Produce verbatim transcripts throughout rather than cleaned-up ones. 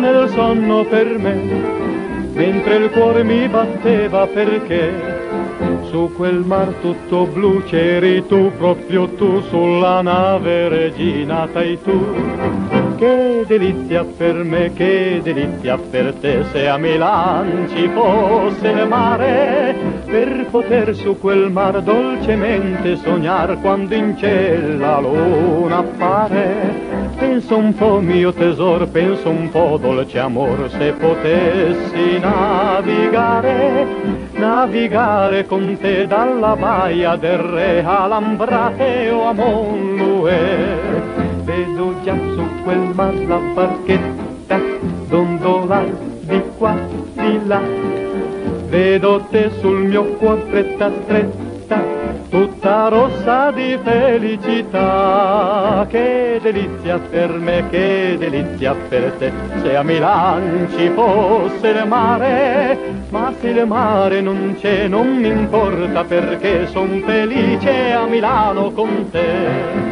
nel sonno per me, mentre il cuore mi batteva perché su quel mar tutto blu c'eri tu, proprio tu, sulla nave regina sei tu. Che delizia per me, che delizia per te, se a Milan ci fosse il mare, per poter su quel mar dolcemente sognar quando in cielo la luna appare. Penso un po' mio tesoro, penso un po' dolce amor, se potessi navigare, navigare con te dalla baia del Re all'Ambrate o a Montlouis. Vedo già su quel mar la barchetta dondolar di qua, di là. Vedo te sul mio cuore stretta, stretta, tutta rossa di felicità. Che delizia per me, che delizia per te, se a Milan ci fosse il mare. Ma se il mare non c'è non mi importa, perché son felice a Milano con te.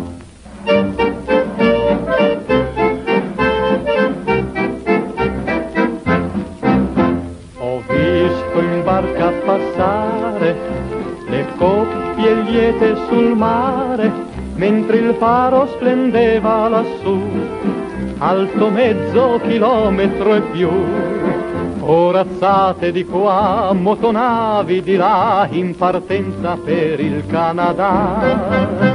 Barca a passare le coppie liete sul mare, mentre il faro splendeva lassù, alto mezzo chilometro e più. Corazzate di qua, motonavi di là, in partenza per il Canada.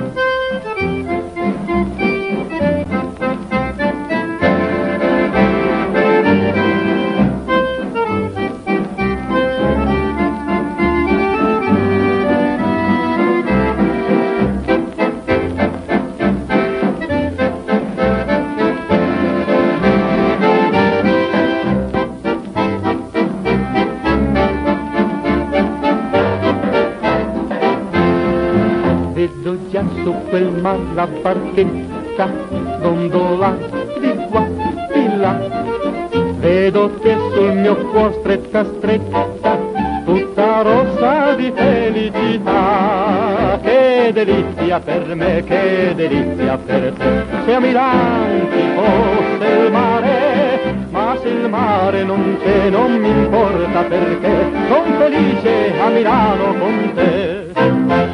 Vedo già su quel mar la barchetta dondola di qua, di là. Vedo te sul mio cuore stretta, stretta, tutta rossa di felicità. Che delizia per me, che delizia per te, se a Milano ci fosse il mare. Ma se il mare non c'è non mi importa, perché son felice a Milano con te.